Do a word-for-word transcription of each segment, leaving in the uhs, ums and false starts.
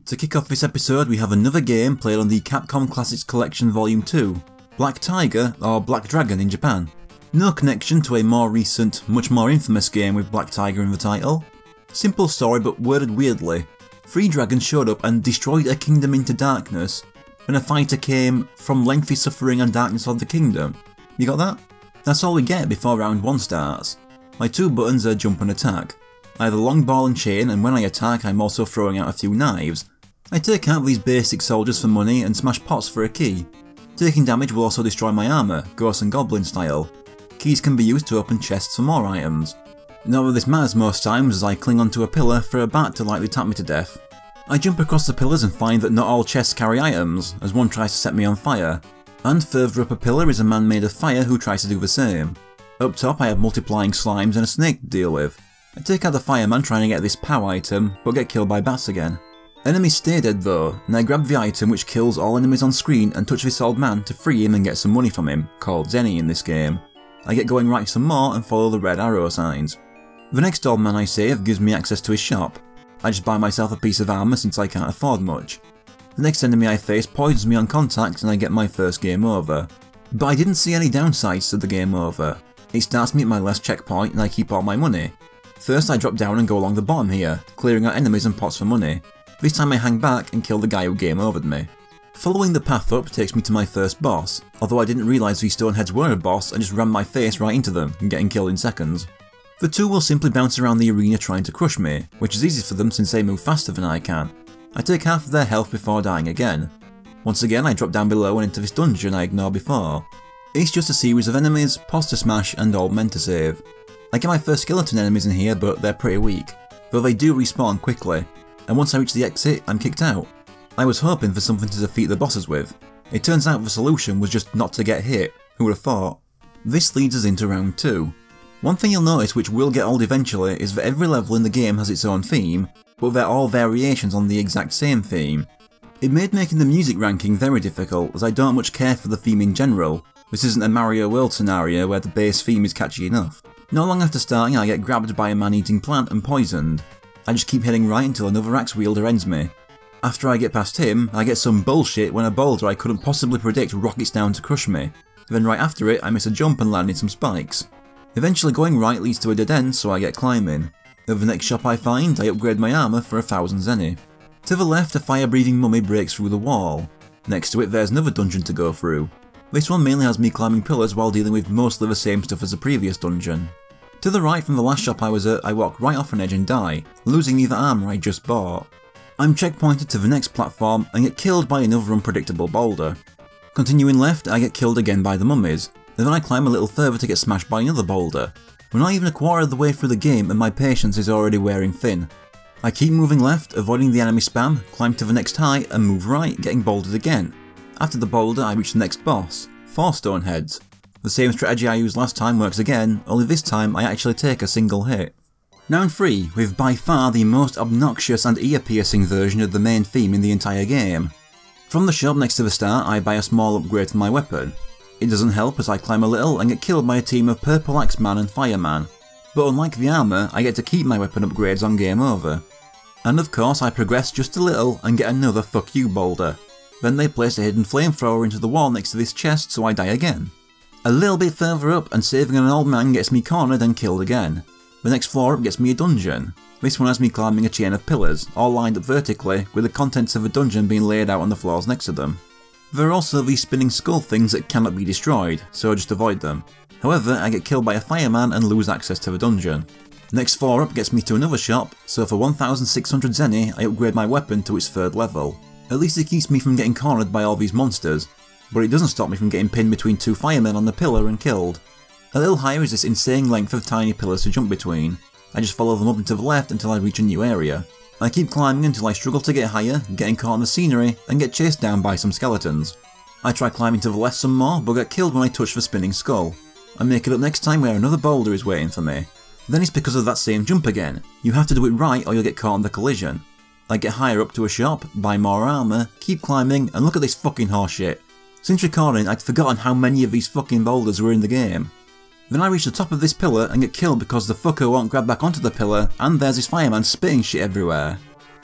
To kick off this episode, we have another game played on the Capcom Classics Collection Volume two, Black Tiger, or Black Dragon in Japan. No connection to a more recent, much more infamous game with Black Tiger in the title. Simple story but worded weirdly. Three dragons showed up and destroyed a kingdom into darkness, when a fighter came from lengthy suffering and darkness of the kingdom. You got that? That's all we get before round one starts. My two buttons are jump and attack. I have a long ball and chain, and when I attack I'm also throwing out a few knives. I take out these basic soldiers for money and smash pots for a key. Taking damage will also destroy my armour, Ghost and Goblin style. Keys can be used to open chests for more items. Not that this matters most times as I cling onto a pillar for a bat to lightly tap me to death. I jump across the pillars and find that not all chests carry items, as one tries to set me on fire. And further up a pillar is a man made of fire who tries to do the same. Up top I have multiplying slimes and a snake to deal with. I take out the fireman trying to get this POW item, but get killed by bats again. Enemies stay dead though, and I grab the item which kills all enemies on screen and touch this old man to free him and get some money from him, called Zenny in this game. I get going right some more and follow the red arrow signs. The next old man I save gives me access to his shop. I just buy myself a piece of armour since I can't afford much. The next enemy I face poisons me on contact and I get my first game over. But I didn't see any downsides to the game over. It starts me at my last checkpoint and I keep all my money. First I drop down and go along the bottom here, clearing out enemies and pots for money. This time I hang back and kill the guy who game overed me. Following the path up takes me to my first boss, although I didn't realise these stoneheads were a boss and just rammed my face right into them, getting killed in seconds. The two will simply bounce around the arena trying to crush me, which is easy for them since they move faster than I can. I take half of their health before dying again. Once again I drop down below and into this dungeon I ignored before. It's just a series of enemies, pots to smash and old men to save. I get my first skeleton enemies in here but they're pretty weak, though they do respawn quickly. And once I reach the exit, I'm kicked out. I was hoping for something to defeat the bosses with. It turns out the solution was just not to get hit, who would have thought. This leads us into round two. One thing you'll notice which will get old eventually is that every level in the game has its own theme, but they're all variations on the exact same theme. It made making the music ranking very difficult as I don't much care for the theme in general. This isn't a Mario World scenario where the base theme is catchy enough. Not long after starting I get grabbed by a man-eating plant and poisoned. I just keep heading right until another axe wielder ends me. After I get past him, I get some bullshit when a boulder I couldn't possibly predict rockets down to crush me. Then right after it, I miss a jump and land in some spikes. Eventually going right leads to a dead end, so I get climbing. At the next shop I find, I upgrade my armour for a thousand zenny. To the left, a fire-breathing mummy breaks through the wall. Next to it, there's another dungeon to go through. This one mainly has me climbing pillars while dealing with mostly the same stuff as the previous dungeon. To the right from the last shop I was at, I walk right off an edge and die, losing the armour I just bought. I'm checkpointed to the next platform and get killed by another unpredictable boulder. Continuing left, I get killed again by the mummies, and then I climb a little further to get smashed by another boulder. We're not even a quarter of the way through the game and my patience is already wearing thin. I keep moving left, avoiding the enemy spam, climb to the next height and move right, getting bouldered again. After the boulder I reach the next boss, four stoneheads. The same strategy I used last time works again, only this time I actually take a single hit. Round three, with by far the most obnoxious and ear-piercing version of the main theme in the entire game. From the shop next to the start I buy a small upgrade to my weapon. It doesn't help as I climb a little and get killed by a team of Purple Axeman and Fireman, but unlike the armour I get to keep my weapon upgrades on game over. And of course I progress just a little and get another fuck you boulder. Then they place a hidden flamethrower into the wall next to this chest so I die again. A little bit further up and saving an old man gets me cornered and killed again. The next floor up gets me a dungeon. This one has me climbing a chain of pillars, all lined up vertically, with the contents of a dungeon being laid out on the floors next to them. There are also these spinning skull things that cannot be destroyed, so just avoid them. However, I get killed by a fireman and lose access to the dungeon. The next floor up gets me to another shop, so for one thousand six hundred zenny I upgrade my weapon to its third level. At least it keeps me from getting cornered by all these monsters, but it doesn't stop me from getting pinned between two firemen on the pillar and killed. A little higher is this insane length of tiny pillars to jump between. I just follow them up and to the left until I reach a new area. I keep climbing until I struggle to get higher, getting caught in the scenery, and get chased down by some skeletons. I try climbing to the left some more, but get killed when I touch the spinning skull. I make it up next time where another boulder is waiting for me. Then it's because of that same jump again. You have to do it right or you'll get caught in the collision. I get higher up to a shop, buy more armour, keep climbing, and look at this fucking horseshit. Since recording, I'd forgotten how many of these fucking boulders were in the game. Then I reach the top of this pillar and get killed because the fucker won't grab back onto the pillar, and there's this fireman spitting shit everywhere.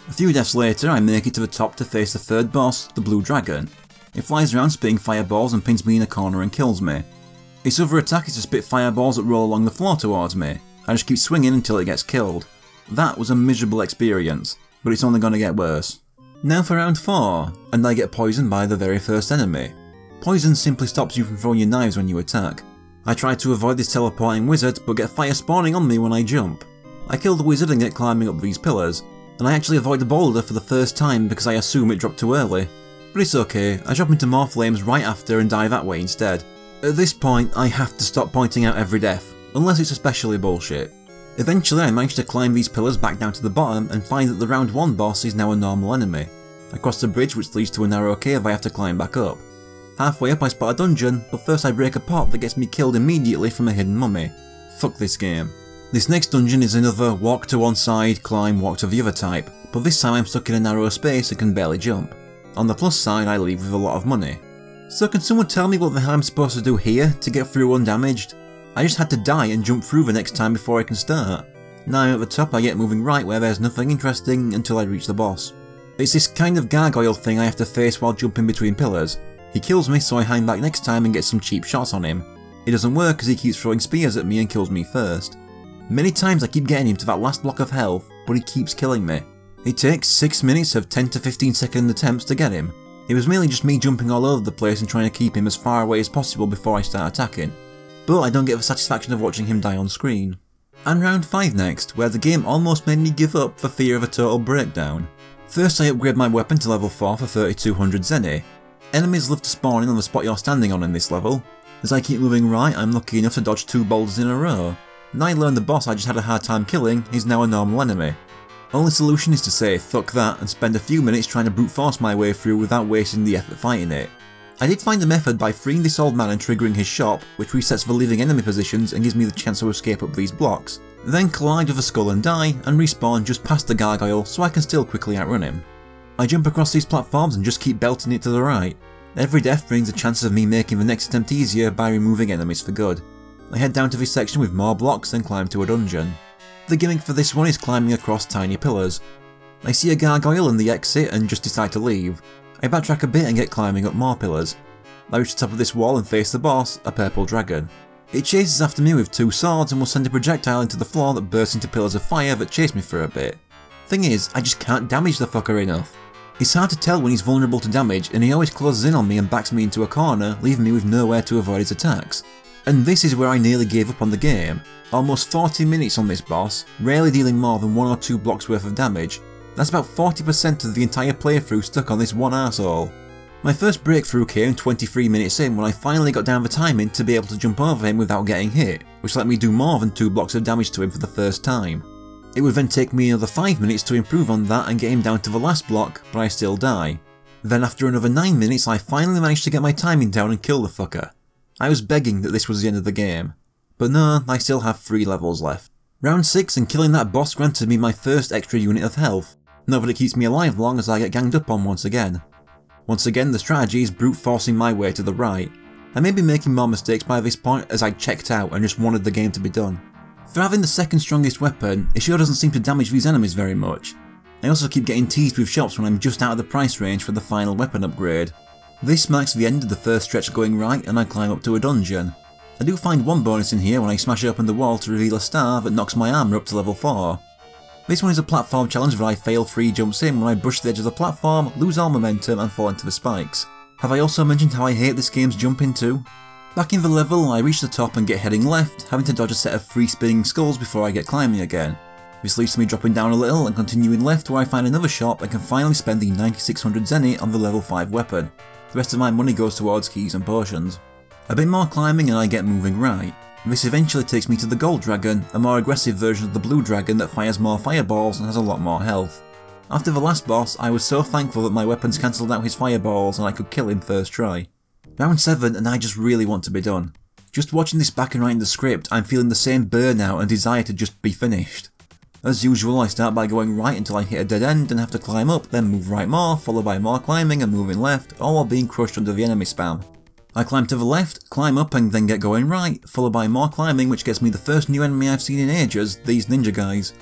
A few deaths later I make it to the top to face the third boss, the Blue Dragon. It flies around spitting fireballs and pins me in a corner and kills me. Its other attack is to spit fireballs that roll along the floor towards me. I just keep swinging until it gets killed. That was a miserable experience, but it's only gonna get worse. Now for round four, and I get poisoned by the very first enemy. Poison simply stops you from throwing your knives when you attack. I try to avoid this teleporting wizard, but get fire spawning on me when I jump. I kill the wizard and get climbing up these pillars, and I actually avoid the boulder for the first time because I assume it dropped too early. But it's okay, I drop into more flames right after and die that way instead. At this point, I have to stop pointing out every death, unless it's especially bullshit. Eventually I manage to climb these pillars back down to the bottom and find that the round one boss is now a normal enemy. I cross the bridge which leads to a narrow cave I have to climb back up. Halfway up I spot a dungeon, but first I break a pot that gets me killed immediately from a hidden mummy. Fuck this game. This next dungeon is another walk to one side, climb, walk to the other type, but this time I'm stuck in a narrow space and can barely jump. On the plus side I leave with a lot of money. So can someone tell me what the hell I'm supposed to do here to get through undamaged? I just had to die and jump through the next time before I can start. Now I'm at the top I get moving right where there's nothing interesting until I reach the boss. It's this kind of gargoyle thing I have to face while jumping between pillars. He kills me so I hang back next time and get some cheap shots on him. It doesn't work because he keeps throwing spears at me and kills me first. Many times I keep getting him to that last block of health, but he keeps killing me. It takes six minutes of ten to fifteen second attempts to get him. It was mainly just me jumping all over the place and trying to keep him as far away as possible before I start attacking. But I don't get the satisfaction of watching him die on screen. And round five next, where the game almost made me give up for fear of a total breakdown. First I upgrade my weapon to level four for thirty-two hundred zenny. Enemies love to spawn in on the spot you're standing on in this level. As I keep moving right, I'm lucky enough to dodge two boulders in a row. And I learned the boss I just had a hard time killing is now a normal enemy. Only solution is to say fuck that and spend a few minutes trying to brute force my way through without wasting the effort fighting it. I did find a method by freeing this old man and triggering his shop, which resets the leaving enemy positions and gives me the chance to escape up these blocks, then collide with a skull and die, and respawn just past the gargoyle so I can still quickly outrun him. I jump across these platforms and just keep belting it to the right. Every death brings the chances of me making the next attempt easier by removing enemies for good. I head down to this section with more blocks and climb to a dungeon. The gimmick for this one is climbing across tiny pillars. I see a gargoyle in the exit and just decide to leave. I backtrack a bit and get climbing up more pillars. I reach the top of this wall and face the boss, a purple dragon. It chases after me with two swords and will send a projectile into the floor that bursts into pillars of fire that chase me for a bit. Thing is, I just can't damage the fucker enough. It's hard to tell when he's vulnerable to damage and he always closes in on me and backs me into a corner, leaving me with nowhere to avoid his attacks. And this is where I nearly gave up on the game. Almost forty minutes on this boss, rarely dealing more than one or two blocks worth of damage. That's about forty percent of the entire playthrough stuck on this one arsehole. My first breakthrough came twenty-three minutes in when I finally got down the timing to be able to jump over him without getting hit, which let me do more than two blocks of damage to him for the first time. It would then take me another five minutes to improve on that and get him down to the last block, but I still die. Then after another nine minutes I finally managed to get my timing down and kill the fucker. I was begging that this was the end of the game. But no, I still have three levels left. Round six and killing that boss granted me my first extra unit of health. Not that it keeps me alive long as I get ganged up on once again. Once again the strategy is brute forcing my way to the right. I may be making more mistakes by this point as I checked out and just wanted the game to be done. For having the second strongest weapon, it sure doesn't seem to damage these enemies very much. I also keep getting teased with shops when I'm just out of the price range for the final weapon upgrade. This marks the end of the first stretch going right and I climb up to a dungeon. I do find one bonus in here when I smash open the wall to reveal a star that knocks my armour up to level four. This one is a platform challenge that I fail three jumps in when I brush the edge of the platform, lose all momentum and fall into the spikes. Have I also mentioned how I hate this game's jumping too? Back in the level, I reach the top and get heading left, having to dodge a set of three spinning skulls before I get climbing again. This leads to me dropping down a little and continuing left where I find another shop and can finally spend the ninety-six hundred zenny on the level five weapon. The rest of my money goes towards keys and potions. A bit more climbing and I get moving right. This eventually takes me to the Gold Dragon, a more aggressive version of the Blue Dragon that fires more fireballs and has a lot more health. After the last boss, I was so thankful that my weapons cancelled out his fireballs and I could kill him first try. Round seven and I just really want to be done. Just watching this back and writing the script, I'm feeling the same burnout and desire to just be finished. As usual, I start by going right until I hit a dead end and have to climb up, then move right more, followed by more climbing and moving left, all while being crushed under the enemy spam. I climb to the left, climb up and then get going right, followed by more climbing which gets me the first new enemy I've seen in ages, these ninja guys.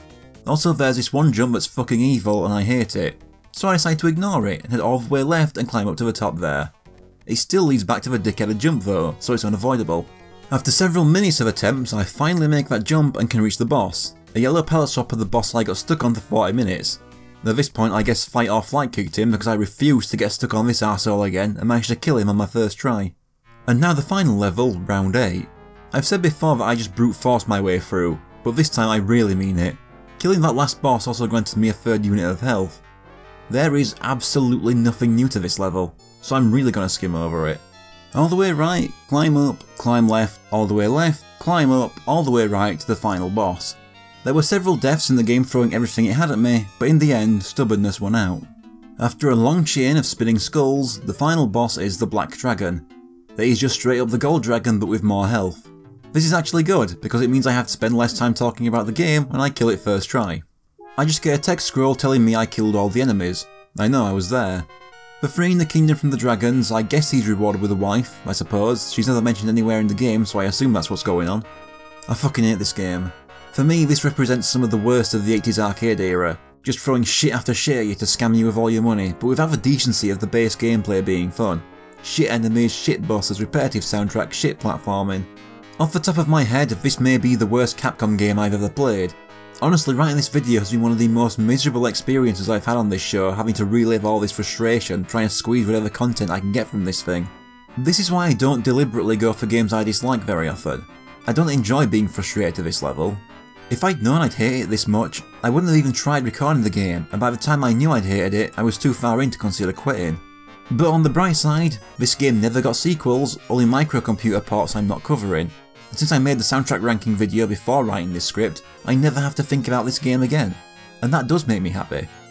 Also there's this one jump that's fucking evil and I hate it, so I decide to ignore it and head all the way left and climb up to the top there. It still leads back to the dickheaded jump though, so it's unavoidable. After several minutes of attempts, I finally make that jump and can reach the boss. A yellow pallet swapper the boss I got stuck on for forty minutes. At this point I guess fight or flight kicked him because I refused to get stuck on this arsehole again and managed to kill him on my first try. And now the final level, round eight. I've said before that I just brute forced my way through, but this time I really mean it. Killing that last boss also granted me a third unit of health. There is absolutely nothing new to this level, so I'm really gonna skim over it. All the way right, climb up, climb left, all the way left, climb up, all the way right to the final boss. There were several deaths in the game throwing everything it had at me, but in the end, stubbornness won out. After a long chain of spinning skulls, the final boss is the Black Dragon. That is just straight up the Gold Dragon but with more health. This is actually good, because it means I have to spend less time talking about the game when I kill it first try. I just get a text scroll telling me I killed all the enemies. I know I was there. For freeing the kingdom from the dragons, I guess he's rewarded with a wife, I suppose. She's never mentioned anywhere in the game, so I assume that's what's going on. I fucking hate this game. For me, this represents some of the worst of the eighties arcade era, just throwing shit after shit at you to scam you of all your money, but without the decency of the base gameplay being fun. Shit enemies, shit bosses, repetitive soundtrack, shit platforming. Off the top of my head, this may be the worst Capcom game I've ever played. Honestly, writing this video has been one of the most miserable experiences I've had on this show, having to relive all this frustration, trying to squeeze whatever content I can get from this thing. This is why I don't deliberately go for games I dislike very often. I don't enjoy being frustrated to this level. If I'd known I'd hate it this much, I wouldn't have even tried recording the game, and by the time I knew I'd hated it, I was too far in to consider quitting. But on the bright side, this game never got sequels, only microcomputer ports I'm not covering. And since I made the soundtrack ranking video before writing this script, I never have to think about this game again. And that does make me happy.